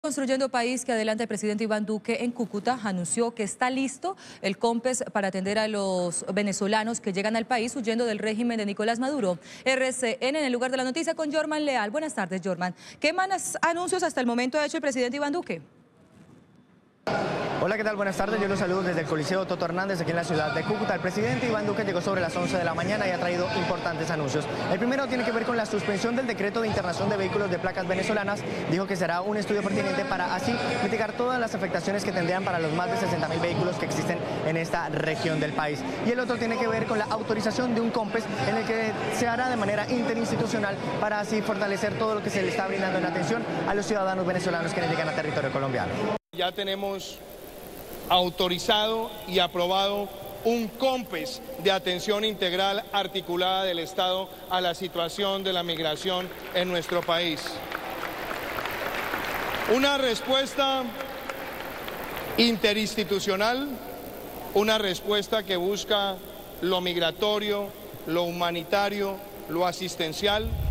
Construyendo País, que adelanta el presidente Iván Duque en Cúcuta, anunció que está listo el COMPES para atender a los venezolanos que llegan al país huyendo del régimen de Nicolás Maduro. RCN en el lugar de la noticia con Jorman Leal. Buenas tardes, Jorman. ¿Qué más anuncios hasta el momento ha hecho el presidente Iván Duque? Hola, ¿qué tal? Buenas tardes. Yo los saludo desde el Coliseo Toto Hernández, aquí en la ciudad de Cúcuta. El presidente Iván Duque llegó sobre las 11 de la mañana y ha traído importantes anuncios. El primero tiene que ver con la suspensión del decreto de internación de vehículos de placas venezolanas. Dijo que será un estudio pertinente para así mitigar todas las afectaciones que tendrían para los más de 60.000 vehículos que existen en esta región del país. Y el otro tiene que ver con la autorización de un COMPES en el que se hará de manera interinstitucional para así fortalecer todo lo que se le está brindando en atención a los ciudadanos venezolanos que llegan a territorio colombiano. Ya tenemos autorizado y aprobado un COMPES de atención integral articulada del Estado a la situación de la migración en nuestro país. Una respuesta interinstitucional, una respuesta que busca lo migratorio, lo humanitario, lo asistencial,